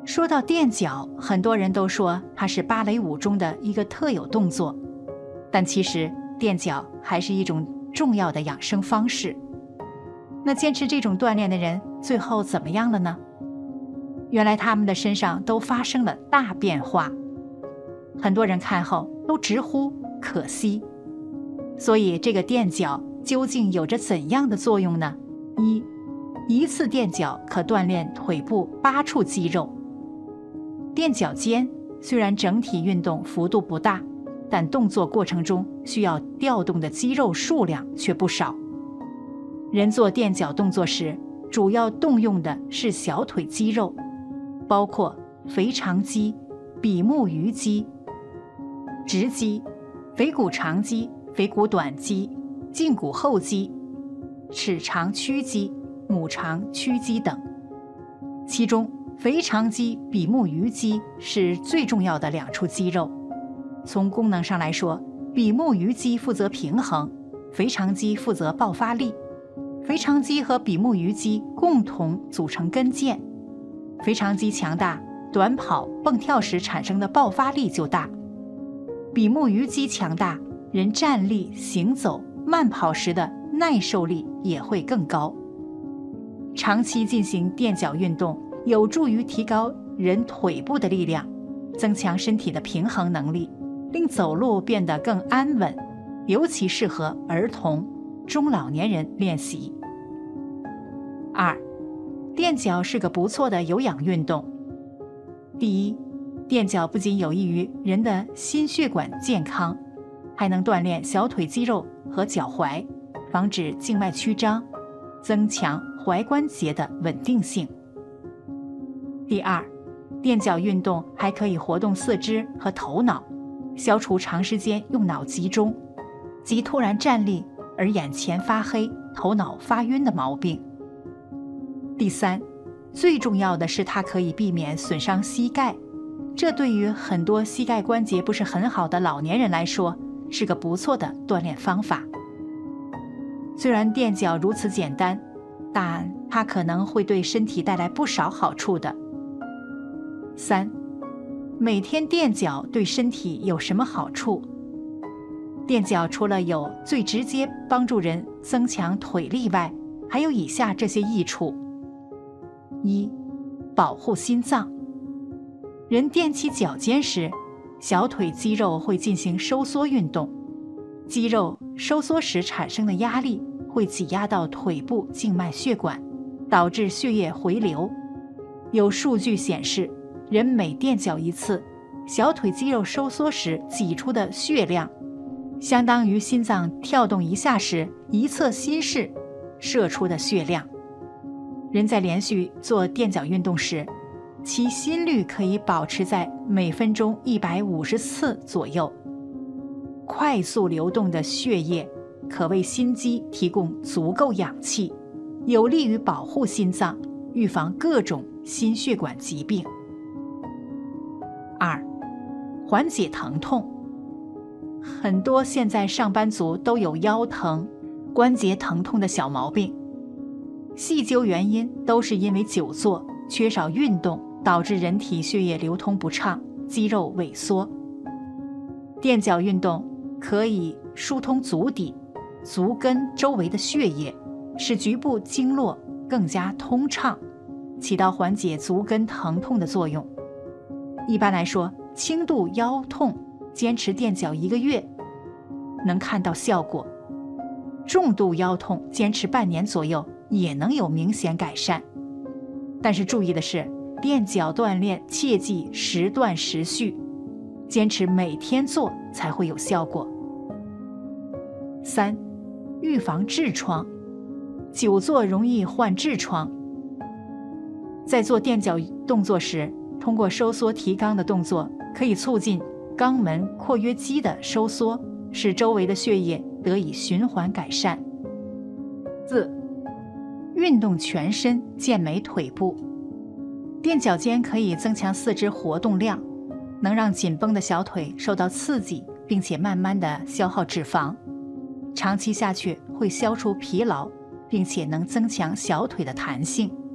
说到垫脚，很多人都说它是芭蕾舞中的一个特有动作，但其实垫脚还是一种重要的养生方式。那坚持这种锻炼的人最后怎么样了呢？原来他们的身上都发生了大变化，很多人看后都直呼可惜。所以这个垫脚究竟有着怎样的作用呢？一次垫脚可锻炼腿部8处肌肉。垫脚尖虽然整体运动幅度不大，但动作过程中需要调动的肌肉数量却不少。人做垫脚动作时，主要动用的是小腿肌肉，包括腓肠肌、比目鱼肌、直肌、腓骨长肌、腓骨短肌、胫骨后肌、尺长屈肌、拇长屈肌等。其中腓肠肌、比目鱼肌是最重要的2处肌肉。从功能上来说，比目鱼肌负责平衡，腓肠肌负责爆发力。腓肠肌和比目鱼肌共同组成跟腱，腓肠肌强大，短跑蹦跳时产生的爆发力就大；比目鱼肌强大，人站立行走慢跑时的耐受力也会更高。长期进行垫脚运动有助于提高人腿部的力量，增强身体的平衡能力，令走路变得更安稳，尤其适合儿童、中老年人练习。2. 垫脚是个不错的有氧运动。第一，垫脚不仅有益于人的心血管健康，还能锻炼小腿肌肉和脚踝，防止静脉曲张，增强踝关节的稳定性。第二，垫脚运动还可以活动四肢和头脑，消除长时间用脑集中及突然站立而眼前发黑、头脑发晕的毛病。第三，最重要的是它可以避免损伤膝盖，这对于很多膝盖关节不是很好的老年人来说，是个不错的锻炼方法。虽然垫脚如此简单，但它可能会对身体带来不少好处的。3. 每天垫脚对身体有什么好处？垫脚除了有最直接帮助人增强腿力外，还有以下这些益处。1. 保护心脏。人踮起脚尖时，小腿肌肉会进行收缩运动，肌肉收缩时产生的压力会挤压到腿部静脉血管，导致血液回流。有数据显示，人每垫脚一次，小腿肌肉收缩时挤出的血量，相当于心脏跳动一下时一侧心室射出的血量。人在连续做垫脚运动时，其心率可以保持在每分钟150次左右。快速流动的血液可为心肌提供足够氧气，有利于保护心脏，预防各种心血管疾病。2. 缓解疼痛。很多现在上班族都有腰疼、关节疼痛的小毛病，细究原因都是因为久坐、缺少运动，导致人体血液流通不畅，肌肉萎缩。垫脚运动可以疏通足底、足跟周围的血液，使局部经络更加通畅，起到缓解足跟疼痛的作用。一般来说，轻度腰痛坚持垫脚1个月能看到效果，重度腰痛坚持半年左右也能有明显改善。但是注意的是，垫脚锻炼切忌时断时续，坚持每天做才会有效果。3. 预防痔疮。久坐容易患痔疮，在做垫脚动作时，通过收缩提肛的动作，可以促进肛门括约肌的收缩，使周围的血液得以循环改善。4. 运动全身，健美腿部。垫脚尖可以增强四肢活动量，能让紧绷的小腿受到刺激，并且慢慢地消耗脂肪。长期下去会消除疲劳，并且能增强小腿的弹性，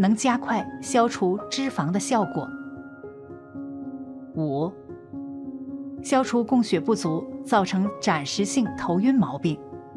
能加快消除脂肪的效果。5、消除供血不足造成暂时性头晕毛病。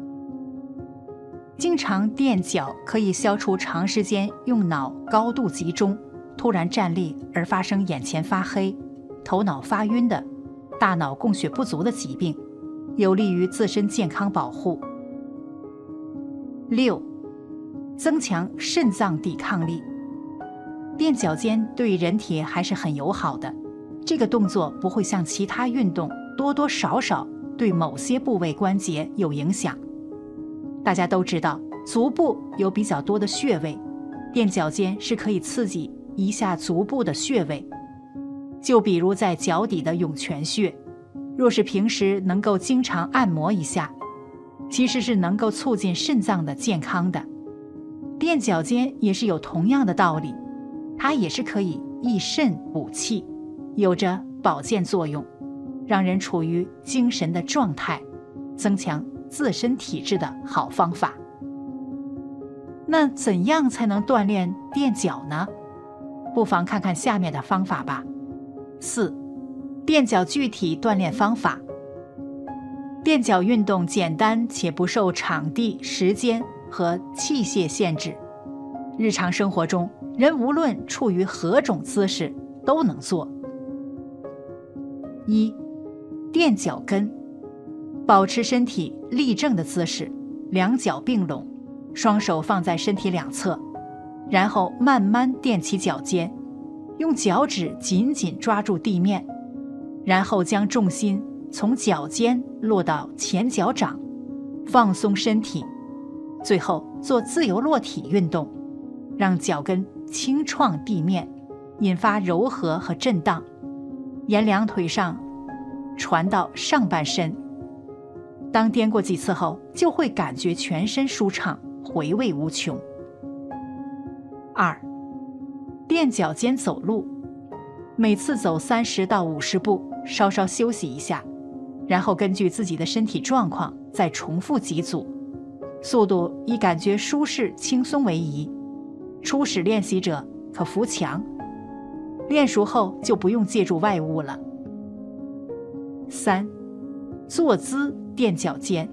经常垫脚可以消除长时间用脑高度集中，突然站立而发生眼前发黑、头脑发晕的大脑供血不足的疾病，有利于自身健康保护。6、增强肾脏抵抗力。垫脚尖对人体还是很友好的，这个动作不会像其他运动多多少少对某些部位关节有影响。大家都知道，足部有比较多的穴位，垫脚尖是可以刺激一下足部的穴位。就比如在脚底的涌泉穴，若是平时能够经常按摩一下，其实是能够促进肾脏的健康的。垫脚尖也是有同样的道理，它也是可以益肾补气，有着保健作用，让人处于精神的状态，增强自身体质的好方法。那怎样才能锻炼垫脚呢？不妨看看下面的方法吧。4、垫脚具体锻炼方法。垫脚运动简单且不受场地、时间和器械限制，日常生活中人无论处于何种姿势都能做。1、垫脚跟。保持身体立正的姿势，两脚并拢，双手放在身体两侧，然后慢慢垫起脚尖，用脚趾紧紧抓住地面，然后将重心从脚尖落到前脚掌，放松身体，最后做自由落体运动，让脚跟轻创地面，引发柔和和震荡，沿两腿上传到上半身。当颠过几次后，就会感觉全身舒畅，回味无穷。2、垫脚尖走路。每次走30到50步，稍稍休息一下，然后根据自己的身体状况再重复几组，速度以感觉舒适轻松为宜。初始练习者可扶墙，练熟后就不用借助外物了。3、坐姿垫脚尖。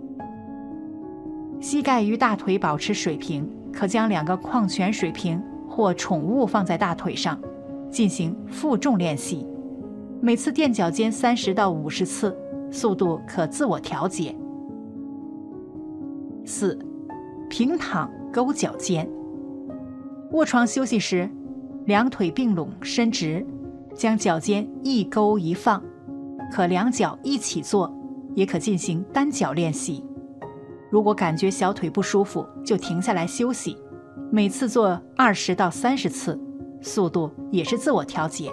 膝盖与大腿保持水平，可将2个矿泉水瓶或宠物放在大腿上，进行负重练习。每次垫脚尖30到50次，速度可自我调节。4、平躺勾脚尖。卧床休息时，两腿并拢伸直，将脚尖一勾一放，可两脚一起做，也可进行单脚练习。如果感觉小腿不舒服，就停下来休息，每次做20到30次，速度也是自我调节。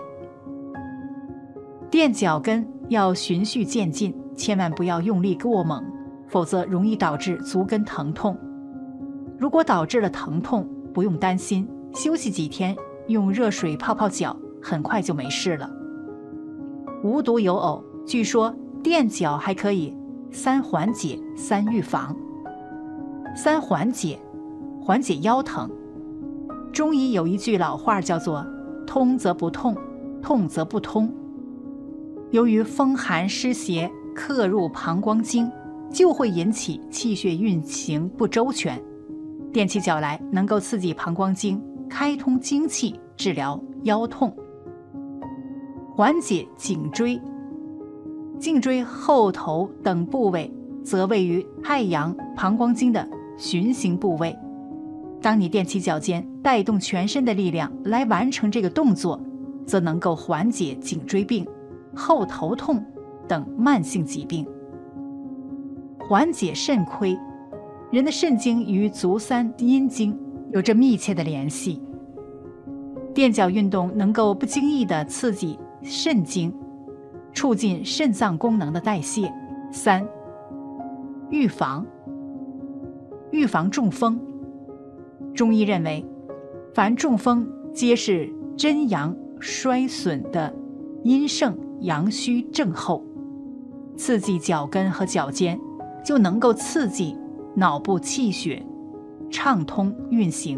垫脚跟要循序渐进，千万不要用力过猛，否则容易导致足跟疼痛。如果导致了疼痛，不用担心，休息几天，用热水泡泡脚，很快就没事了。无独有偶，据说垫脚还可以3缓解3预防。3缓解，缓解腰疼。中医有一句老话叫做通则不痛，痛则不通。由于风寒湿邪刻入膀胱经，就会引起气血运行不周全。垫起脚来能够刺激膀胱经，开通经气，治疗腰痛。缓解颈椎。颈椎后头等部位则位于太阳膀胱经的循行部位。当你垫起脚尖，带动全身的力量来完成这个动作，则能够缓解颈椎病、后头痛等慢性疾病。缓解肾亏。人的肾经与足三阴经有着密切的联系，垫脚运动能够不经意地刺激肾经，促进肾脏功能的代谢。3、预防。预防中风。中医认为，凡中风皆是真阳衰损的阴盛阳虚症候，刺激脚跟和脚尖，就能够刺激脑部气血畅通运行，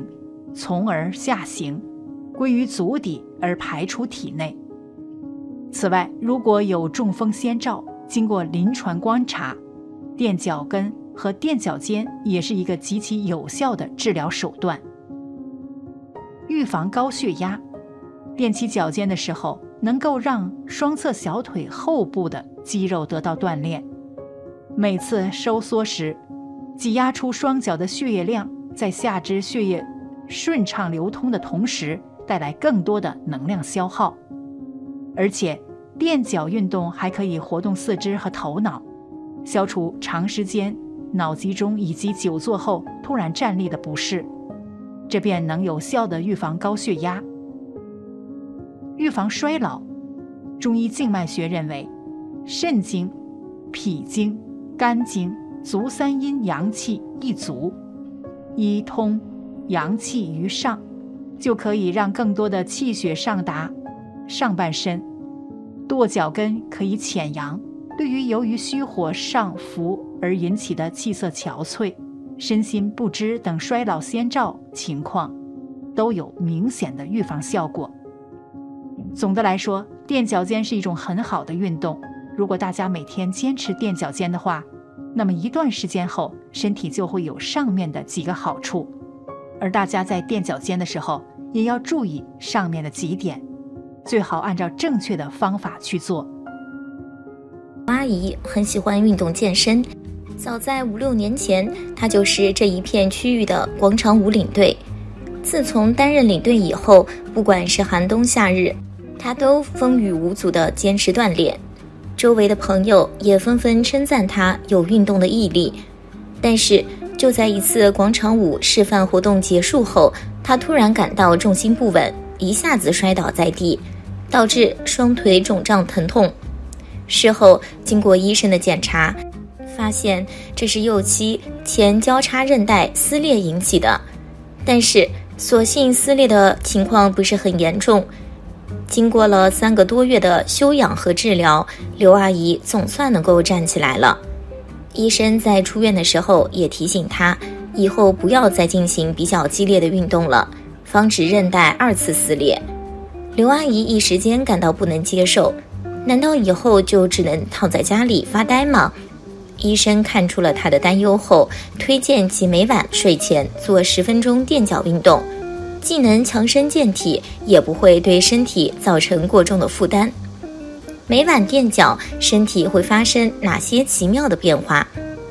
从而下行，归于足底而排出体内。此外，如果有中风先兆，经过临床观察，垫脚跟和垫脚尖也是一个极其有效的治疗手段。预防高血压，垫起脚尖的时候，能够让双侧小腿后部的肌肉得到锻炼。每次收缩时，挤压出双脚的血液量，在下肢血液顺畅流通的同时，带来更多的能量消耗。而且垫脚运动还可以活动四肢和头脑，消除长时间脑集中以及久坐后突然站立的不适，这便能有效地预防高血压。预防衰老，中医静脉学认为，肾经、脾经、肝经、足三阴阳气一足，一通阳气于上，就可以让更多的气血上达上半身。跺脚跟可以潜阳，对于由于虚火上浮而引起的气色憔悴、身心不支等衰老先兆情况，都有明显的预防效果。总的来说，垫脚尖是一种很好的运动，如果大家每天坚持垫脚尖的话，那么一段时间后，身体就会有上面的几个好处。而大家在垫脚尖的时候，也要注意上面的几点，最好按照正确的方法去做。 阿姨很喜欢运动健身，早在5-6年前，她就是这一片区域的广场舞领队。自从担任领队以后，不管是寒冬夏日，她都风雨无阻地坚持锻炼。周围的朋友也纷纷称赞她有运动的毅力。但是就在一次广场舞示范活动结束后，她突然感到重心不稳，一下子摔倒在地，导致双腿肿胀疼痛。事后经过医生的检查，发现这是右膝前交叉韧带撕裂引起的，但是所幸撕裂的情况不是很严重。经过了3个多月的休养和治疗，刘阿姨总算能够站起来了。医生在出院的时候也提醒她，以后不要再进行比较激烈的运动了，防止韧带2次撕裂。刘阿姨一时间感到不能接受，难道以后就只能躺在家里发呆吗？医生看出了她的担忧后，推荐其每晚睡前做10分钟垫脚运动，既能强身健体，也不会对身体造成过重的负担。每晚垫脚，身体会发生哪些奇妙的变化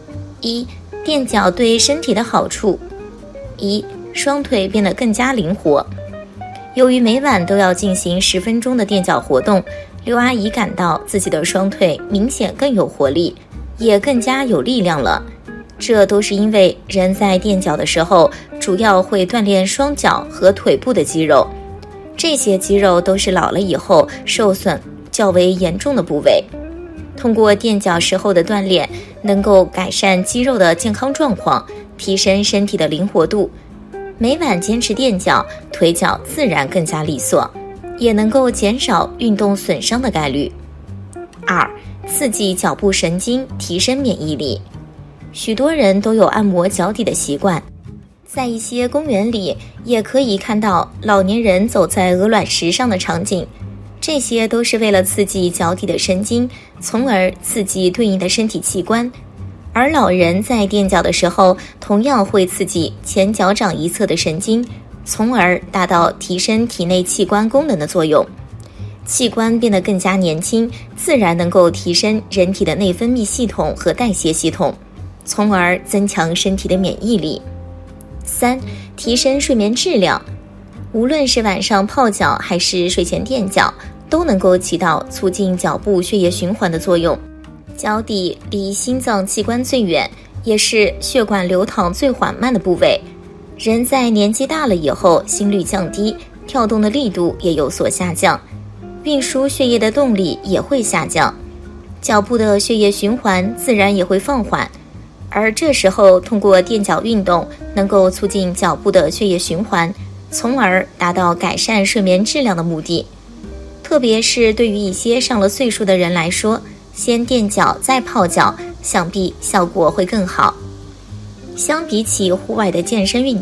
？1. 垫脚对身体的好处。1. 双腿变得更加灵活。由于每晚都要进行10分钟的垫脚活动，刘阿姨感到自己的双腿明显更有活力，也更加有力量了。这都是因为人在垫脚的时候，主要会锻炼双脚和腿部的肌肉，这些肌肉都是老了以后受损较为严重的部位。通过垫脚时候的锻炼，能够改善肌肉的健康状况，提升身体的灵活度。每晚坚持垫脚，腿脚自然更加利索，也能够减少运动损伤的概率。2. 刺激脚部神经，提升免疫力。许多人都有按摩脚底的习惯，在一些公园里也可以看到老年人走在鹅卵石上的场景，这些都是为了刺激脚底的神经，从而刺激对应的身体器官。而老人在垫脚的时候，同样会刺激前脚掌一侧的神经，从而达到提升体内器官功能的作用。器官变得更加年轻，自然能够提升人体的内分泌系统和代谢系统，从而增强身体的免疫力。3. 提升睡眠质量。无论是晚上泡脚还是睡前垫脚，都能够起到促进脚部血液循环的作用。脚底离心脏器官最远，也是血管流淌最缓慢的部位。人在年纪大了以后，心率降低，跳动的力度也有所下降，运输血液的动力也会下降，脚部的血液循环自然也会放缓。而这时候通过垫脚运动，能够促进脚部的血液循环，从而达到改善睡眠质量的目的。特别是对于一些上了岁数的人来说，先垫脚再泡脚，想必效果会更好。相比起户外的健身运动，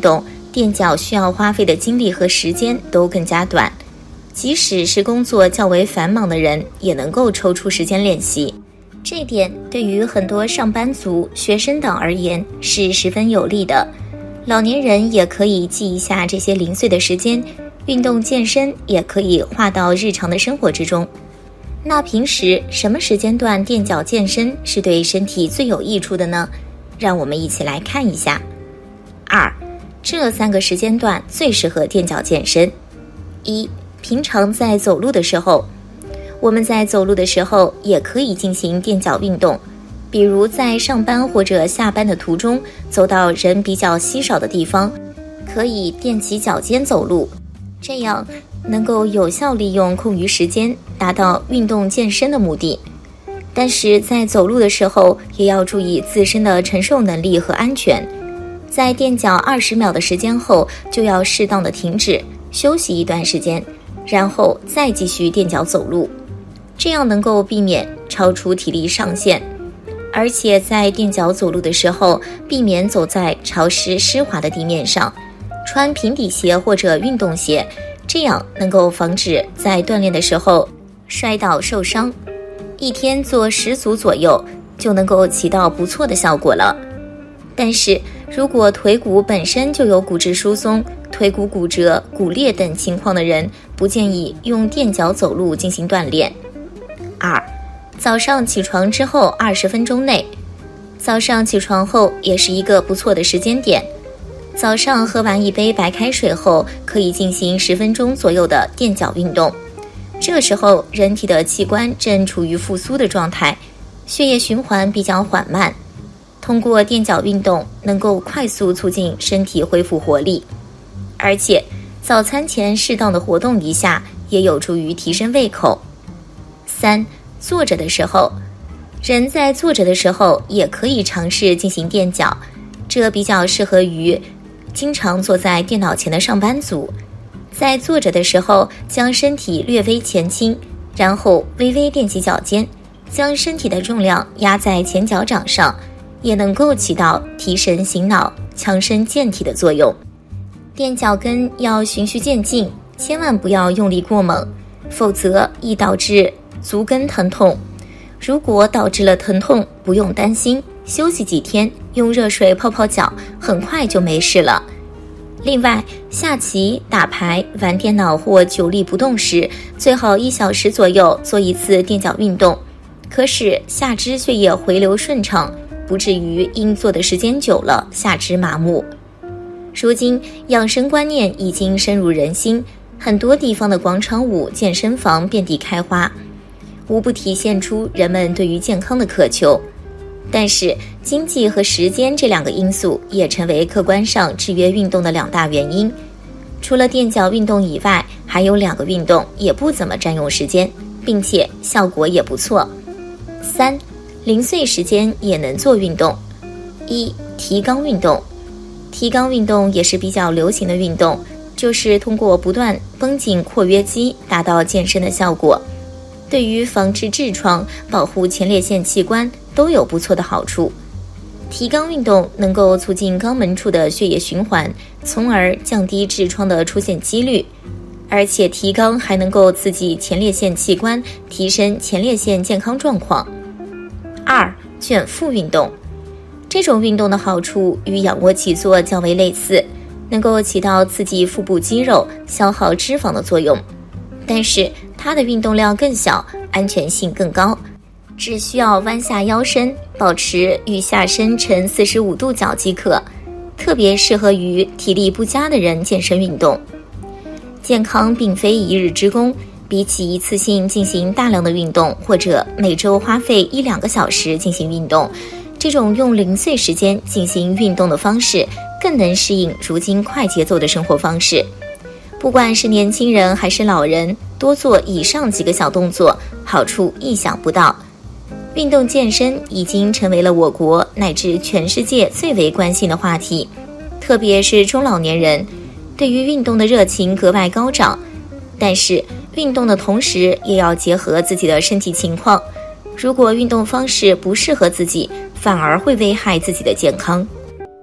垫脚需要花费的精力和时间都更加短，即使是工作较为繁忙的人也能够抽出时间练习。这一点对于很多上班族、学生党而言是十分有利的。老年人也可以记一下这些零碎的时间，运动健身也可以划到日常的生活之中。那平时什么时间段垫脚健身是对身体最有益处的呢？让我们一起来看一下。2. 这3个时间段最适合垫脚健身。1. 平常在走路的时候，我们在走路的时候也可以进行垫脚运动，比如在上班或者下班的途中，走到人比较稀少的地方，可以垫起脚尖走路，这样能够有效利用空余时间，达到运动健身的目的。但是在走路的时候，也要注意自身的承受能力和安全。在垫脚20秒的时间后，就要适当的停止，休息一段时间，然后再继续垫脚走路，这样能够避免超出体力上限。而且在垫脚走路的时候，避免走在潮湿湿滑的地面上，穿平底鞋或者运动鞋，这样能够防止在锻炼的时候摔倒受伤。一天做10组左右就能够起到不错的效果了。但是如果腿骨本身就有骨质疏松、腿骨骨折、骨裂等情况的人，不建议用垫脚走路进行锻炼。2. 早上起床之后20分钟内，早上起床后也是一个不错的时间点。早上喝完一杯白开水后，可以进行10分钟左右的垫脚运动。这时候人体的器官正处于复苏的状态，血液循环比较缓慢，通过垫脚运动能够快速促进身体恢复活力。而且早餐前适当的活动一下，也有助于提升胃口。3. 坐着的时候，人在坐着的时候也可以尝试进行垫脚，这比较适合于经常坐在电脑前的上班族。在坐着的时候，将身体略微前倾，然后微微踮起脚尖，将身体的重量压在前脚掌上，也能够起到提神醒脑、强身健体的作用。垫脚跟要循序渐进，千万不要用力过猛，否则易导致足跟疼痛。如果导致了疼痛，不用担心，休息几天，用热水泡泡脚，很快就没事了。另外，下棋、打牌、玩电脑或久立不动时，最好1小时左右做一次垫脚运动，可使下肢血液回流顺畅，不至于因做的时间久了下肢麻木。如今养生观念已经深入人心，很多地方的广场舞、健身房遍地开花，无不体现出人们对于健康的渴求。但是经济和时间这2个因素也成为客观上制约运动的2大原因。除了垫脚运动以外，还有2个运动也不怎么占用时间，并且效果也不错。3. 零碎时间也能做运动。1. 提肛运动。提肛运动也是比较流行的运动，就是通过不断绷紧括约肌达到健身的效果，对于防治痔疮、保护前列腺器官都有不错的好处。提肛运动能够促进肛门处的血液循环，从而降低痔疮的出现几率。而且提肛还能够刺激前列腺器官，提升前列腺健康状况。2. 卷腹运动。这种运动的好处与仰卧起坐较为类似，能够起到刺激腹部肌肉、消耗脂肪的作用，但是它的运动量更小，安全性更高，只需要弯下腰身，保持与下身呈45度角即可，特别适合于体力不佳的人健身运动。健康并非一日之功，比起一次性进行大量的运动，或者每周花费1-2个小时进行运动，这种用零碎时间进行运动的方式更能适应如今快节奏的生活方式。不管是年轻人还是老人，多做以上几个小动作，好处意想不到。运动健身已经成为了我国乃至全世界最为关心的话题，特别是中老年人对于运动的热情格外高涨。但是运动的同时也要结合自己的身体情况，如果运动方式不适合自己，反而会危害自己的健康。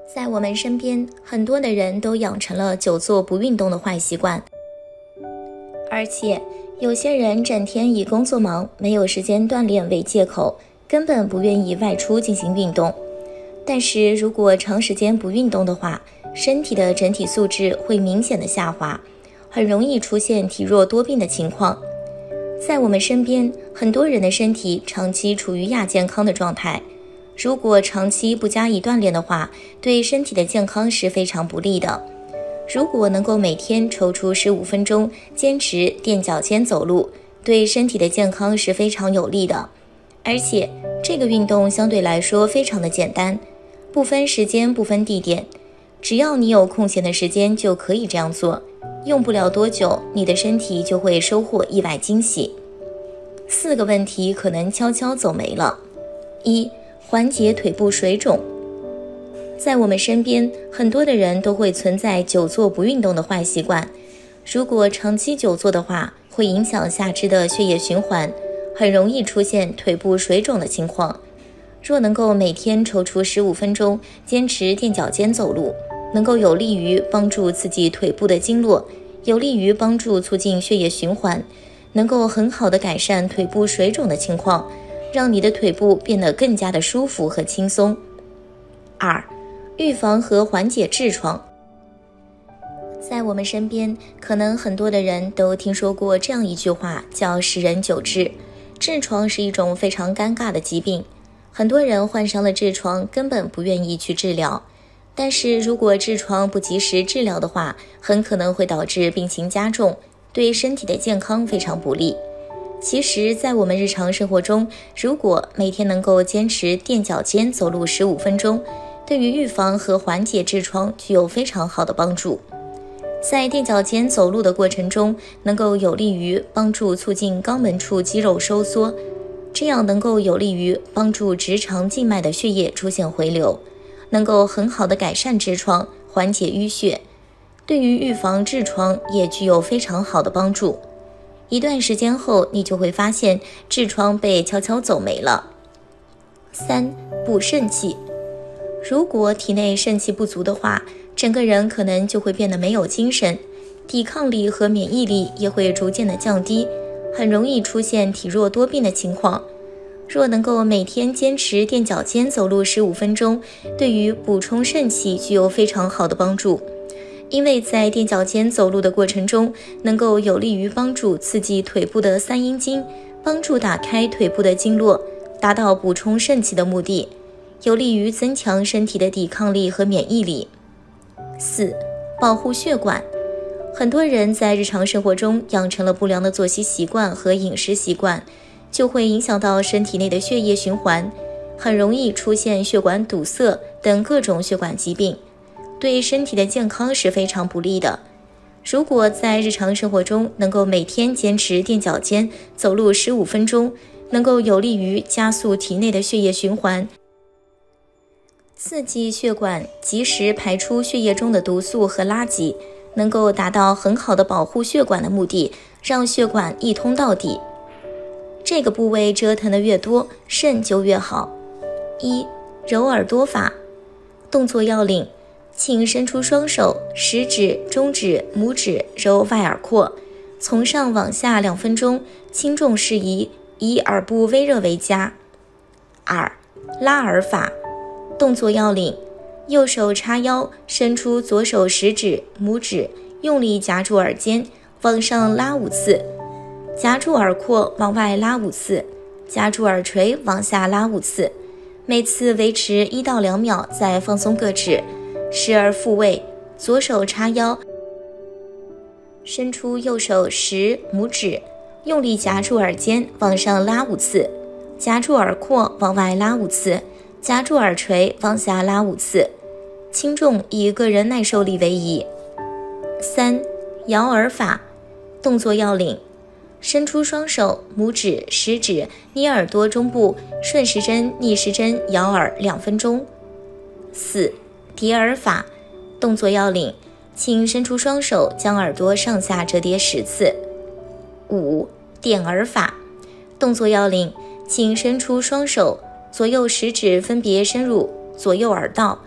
在我们身边，很多的人都养成了久坐不运动的坏习惯，而且有些人整天以工作忙，没有时间锻炼为借口，根本不愿意外出进行运动。但是如果长时间不运动的话，身体的整体素质会明显的下滑，很容易出现体弱多病的情况。在我们身边，很多人的身体长期处于亚健康的状态，如果长期不加以锻炼的话，对身体的健康是非常不利的。如果能够每天抽出15分钟坚持垫脚尖走路，对身体的健康是非常有利的。而且这个运动相对来说非常的简单，不分时间不分地点，只要你有空闲的时间就可以这样做，用不了多久，你的身体就会收获意外惊喜。4个问题可能悄悄走没了。1、缓解腿部水肿。在我们身边，很多的人都会存在久坐不运动的坏习惯。如果长期久坐的话，会影响下肢的血液循环，很容易出现腿部水肿的情况。若能够每天抽出15分钟，坚持垫脚尖走路，能够有利于帮助刺激腿部的经络，有利于帮助促进血液循环，能够很好的改善腿部水肿的情况，让你的腿部变得更加的舒服和轻松。2、预防和缓解痔疮。在我们身边，可能很多的人都听说过这样一句话，叫10人9痔。痔疮是一种非常尴尬的疾病，很多人患上了痔疮根本不愿意去治疗，但是如果痔疮不及时治疗的话，很可能会导致病情加重，对身体的健康非常不利。其实在我们日常生活中，如果每天能够坚持垫脚尖走路15分钟，对于预防和缓解痔疮具有非常好的帮助。在垫脚尖走路的过程中，能够有利于帮助促进肛门处肌肉收缩，这样能够有利于帮助直肠静脉的血液出现回流，能够很好的改善痔疮，缓解淤血，对于预防痔疮也具有非常好的帮助。一段时间后，你就会发现痔疮被悄悄走没了。3、补肾气。如果体内肾气不足的话，整个人可能就会变得没有精神，抵抗力和免疫力也会逐渐的降低，很容易出现体弱多病的情况。若能够每天坚持垫脚尖走路15分钟，对于补充肾气具有非常好的帮助。因为在垫脚尖走路的过程中，能够有利于帮助刺激腿部的三阴经，帮助打开腿部的经络，达到补充肾气的目的，有利于增强身体的抵抗力和免疫力。4、保护血管。很多人在日常生活中养成了不良的作息习惯和饮食习惯，就会影响到身体内的血液循环，很容易出现血管堵塞等各种血管疾病，对身体的健康是非常不利的。如果在日常生活中能够每天坚持垫脚尖走路15分钟，能够有利于加速体内的血液循环，刺激血管及时排出血液中的毒素和垃圾，能够达到很好的保护血管的目的，让血管一通到底。这个部位折腾的越多，肾就越好。1、揉耳朵法。动作要领：请伸出双手，食指、中指、拇指揉外耳廓，从上往下2分钟，轻重适宜，以耳部微热为佳。2、拉耳法。动作要领：右手叉腰，伸出左手食指、拇指，用力夹住耳尖，往上拉5次，夹住耳廓往外拉5次，夹住耳垂往下拉5次，每次维持1到2秒，再放松各指，时而复位。左手叉腰，伸出右手食、拇指，用力夹住耳尖往上拉5次，夹住耳廓往外拉5次，夹住耳垂往下拉5次，轻重以个人耐受力为宜。3、摇耳法。动作要领：伸出双手，拇指、食指捏耳朵中部，顺时针、逆时针摇耳2分钟。4、叠耳法。动作要领：请伸出双手，将耳朵上下折叠10次。5、点耳法。动作要领：请伸出双手，左右食指分别深入左右耳道，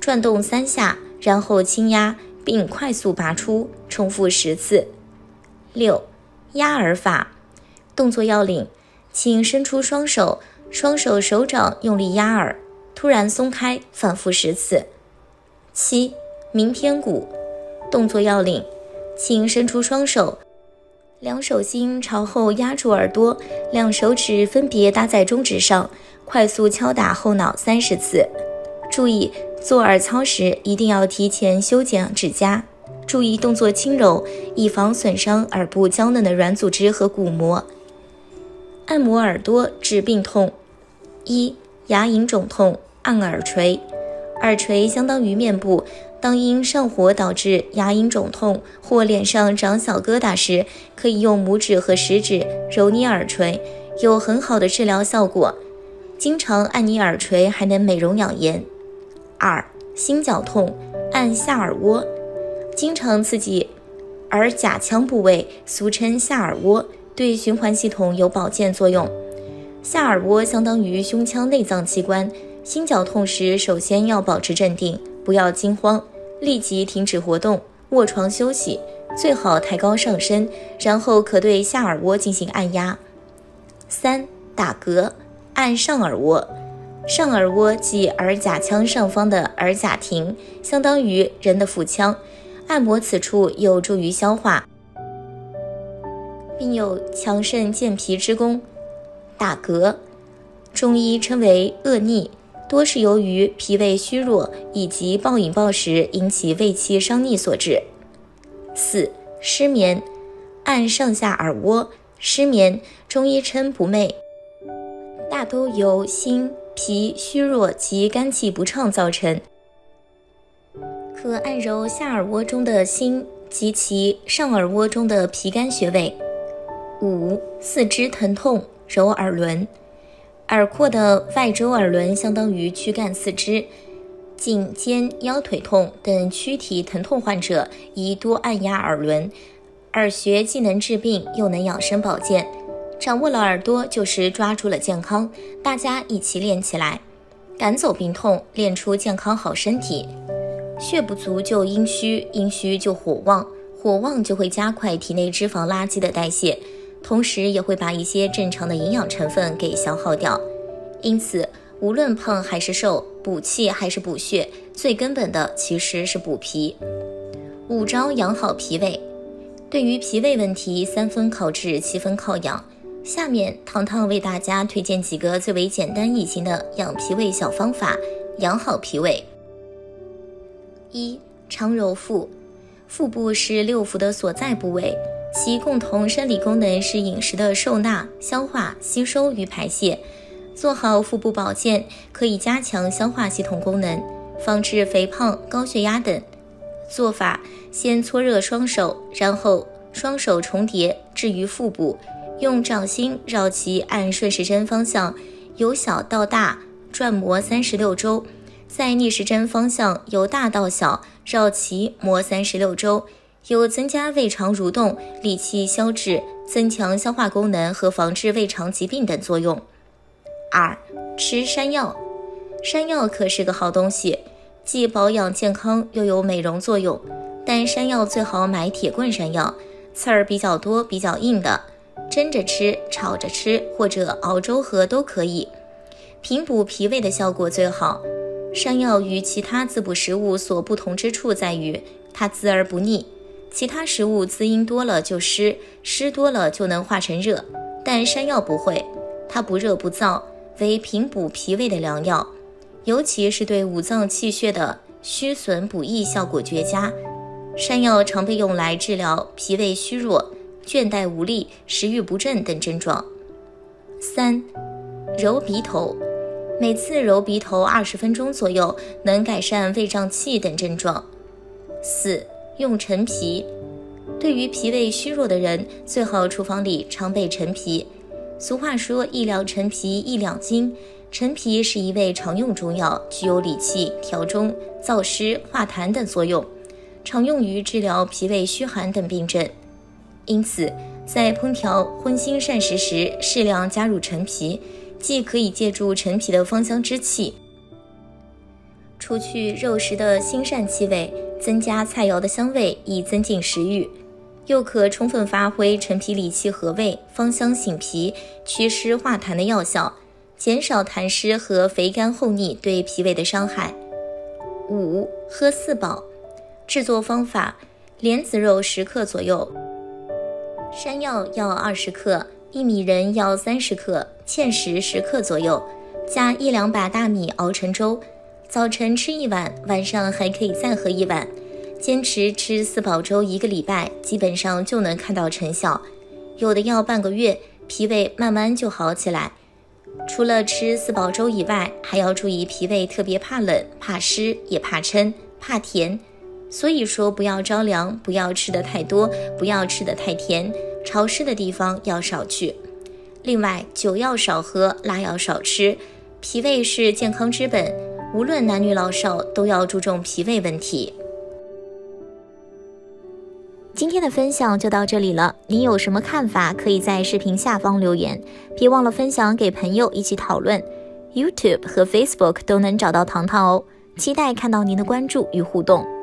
转动3下，然后轻压并快速拔出，重复10次。6. 压耳法。动作要领：请伸出双手，双手手掌用力压耳，突然松开，反复10次。7. 鸣天鼓。动作要领：请伸出双手，两手心朝后压住耳朵，两手指分别搭在中指上，快速敲打后脑30次。注意，做耳操时一定要提前修剪指甲，注意动作轻柔，以防损伤耳部娇嫩的软组织和骨膜。按摩耳朵治病痛。1. 牙龈肿痛，按耳垂。耳垂相当于面部，当因上火导致牙龈肿痛或脸上长小疙瘩时，可以用拇指和食指揉捏耳垂，有很好的治疗效果。经常按捏耳垂还能美容养颜。2. 心绞痛，按下耳窝。经常刺激耳甲腔部位，俗称下耳窝，对循环系统有保健作用。下耳窝相当于胸腔内脏器官，心绞痛时首先要保持镇定，不要惊慌，立即停止活动，卧床休息，最好抬高上身，然后可对下耳窝进行按压。3. 打嗝，按上耳窝。上耳窝即耳甲腔上方的耳甲庭，相当于人的腹腔，按摩此处有助于消化，并有强肾健脾之功。打嗝，中医称为恶逆，多是由于脾胃虚弱以及暴饮暴食引起胃气伤逆所致。4. 失眠，按上下耳窝。失眠，中医称不寐，大都由心、脾虚弱及肝气不畅造成，可按揉下耳窝中的心及其上耳窝中的脾肝穴位。5. 四肢疼痛，揉耳轮。耳廓的外周耳轮相当于躯干四肢，颈肩腰腿痛等躯体疼痛患者宜多按压耳轮。耳穴既能治病又能养生保健，掌握了耳朵就是抓住了健康，大家一起练起来，赶走病痛，练出健康好身体。血不足就阴虚，阴虚就火旺，火旺就会加快体内脂肪垃圾的代谢，同时也会把一些正常的营养成分给消耗掉。因此无论胖还是瘦，补气还是补血，最根本的其实是补脾。5招养好脾胃。对于脾胃问题，3分靠治，7分靠养。下面糖糖为大家推荐几个最为简单易行的养脾胃小方法，养好脾胃。1. 常揉腹。腹部是六腑的所在部位，其共同生理功能是饮食的受纳、消化、吸收与排泄。做好腹部保健，可以加强消化系统功能，防治肥胖、高血压等。做法：先搓热双手，然后双手重叠置于腹部，用掌心绕其按顺时针方向由小到大转磨36周，在逆时针方向由大到小绕其磨36周，有增加胃肠蠕动、理气消滞、增强消化功能和防治胃肠疾病等作用。2. 吃山药。山药可是个好东西，既保养健康又有美容作用，但山药最好买铁棍山药，刺儿比较多比较硬的，蒸着吃、炒着吃或者熬粥喝都可以，平补脾胃的效果最好。山药与其他滋补食物所不同之处在于它滋而不腻，其他食物滋阴多了就湿，湿多了就能化成热，但山药不会，它不热不燥，为平补脾胃的良药，尤其是对五脏气血的虚损补益效果绝佳。山药常被用来治疗脾胃虚弱、倦怠无力、食欲不振等症状。3. 揉鼻头。每次揉鼻头20分钟左右，能改善胃胀气等症状。4. 用陈皮。对于脾胃虚弱的人，最好厨房里常备陈皮。俗话说1两陈皮1两金，陈皮是一味常用中药，具有理气、调中、燥湿、化痰等作用，常用于治疗脾胃虚寒等病症。因此在烹调荤腥膳食时适量加入陈皮，既可以借助陈皮的芳香之气， 除去肉食的腥膻气味，增加菜肴的香味，以增进食欲。又可充分发挥陈皮理气和胃、芳香醒脾、祛湿化痰的药效，减少痰湿和肥甘厚腻对脾胃的伤害。5. 喝四宝。制作方法：莲子肉10克左右，山药要20克，薏米仁要30克，芡实10克左右，加1-2把大米熬成粥。早晨吃1碗，晚上还可以再喝1碗。坚持吃四宝粥1个礼拜，基本上就能看到成效，有的要半个月，脾胃慢慢就好起来。除了吃四宝粥以外，还要注意脾胃特别怕冷、怕湿，也怕抻、怕甜。所以说不要着凉，不要吃得太多，不要吃得太甜，潮湿的地方要少去。另外，酒要少喝，辣要少吃。脾胃是健康之本，无论男女老少都要注重脾胃问题。今天的分享就到这里了，你有什么看法可以在视频下方留言，别忘了分享给朋友一起讨论。 YouTube 和 Facebook 都能找到糖糖哦，期待看到您的关注与互动。